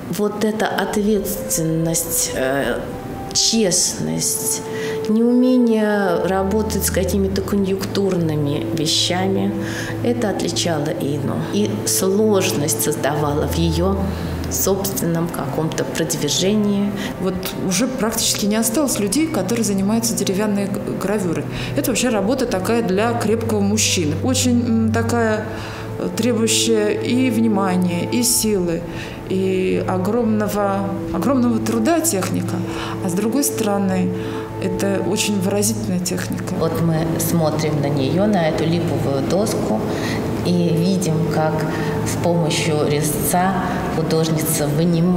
вот эта ответственность, честность, неумение работать с какими-то конъюнктурными вещами, это отличало Инну. И сложность создавала в ее собственном каком-то продвижении. Вот уже практически не осталось людей, которые занимаются деревянной гравюрой. Это вообще работа такая для крепкого мужчины. Очень такая требующая и внимания, и силы, и огромного труда техника. А с другой стороны, это очень выразительная техника. Вот мы смотрим на нее, на эту липовую доску, и видим, как с помощью резца художница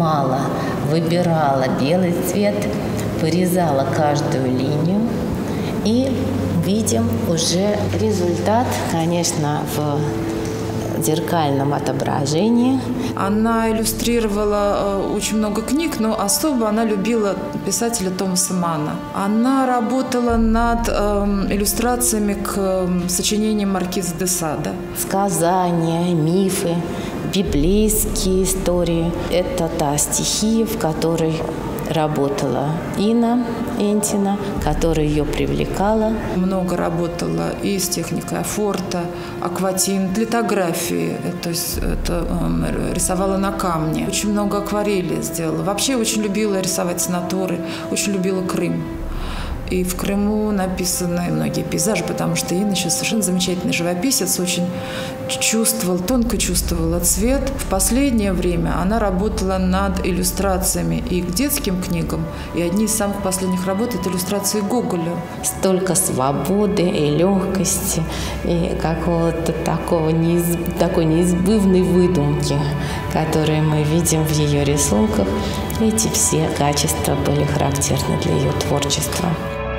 выбирала белый цвет, вырезала каждую линию, и видим уже результат, конечно, в зеркальном отображении. Она иллюстрировала очень много книг, но особо она любила писателя Томаса Манна. Она работала над иллюстрациями к сочинениям Маркиза де Сада. Сказания, мифы, библейские истории – это та стихия, в которой работала Инна Энтина, которая ее привлекала. Много работала и с техникой афорта, акватин, литографии, то есть это рисовала на камне. Очень много акварели сделала. Вообще очень любила рисовать натуры, очень любила Крым. И в Крыму написаны многие пейзажи, потому что Инна еще совершенно замечательный живописец, очень тонко чувствовала цвет. В последнее время она работала над иллюстрациями и к детским книгам, и одни из самых последних работ – это иллюстрации Гоголю. Столько свободы и легкости, и какого-то такой неизбывной выдумки, которые мы видим в ее рисунках. Эти все качества были характерны для ее творчества.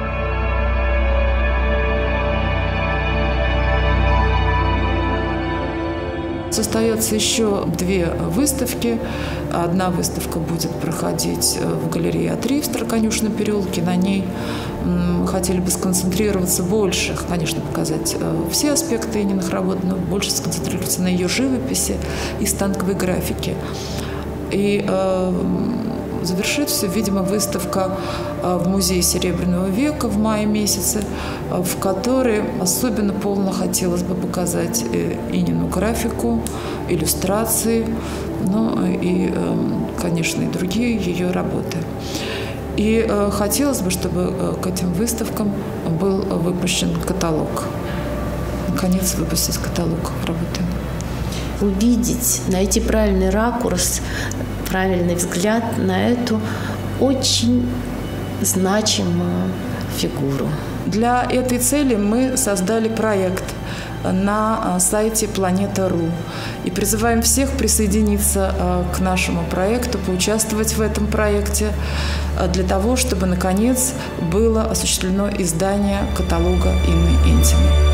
Состоятся еще 2 выставки. Одна выставка будет проходить в галерее А3 в Староконюшном переулке. На ней мы хотели бы сконцентрироваться больше, конечно, показать все аспекты Инниных работ, но больше сконцентрироваться на ее живописи и станковой графике. И завершит все, видимо, выставка в Музее Серебряного века в мае месяце, в которой особенно полно хотелось бы показать Иннину графику, иллюстрации, ну и, конечно, и другие ее работы. И хотелось бы, чтобы к этим выставкам был выпущен каталог. Наконец, выпустить каталог работы. Увидеть, найти правильный ракурс, правильный взгляд на эту очень значимую фигуру. Для этой цели мы создали проект на сайте Planeta.ru и призываем всех присоединиться к нашему проекту, поучаствовать в этом проекте для того, чтобы, наконец, было осуществлено издание каталога Инны Энтиной.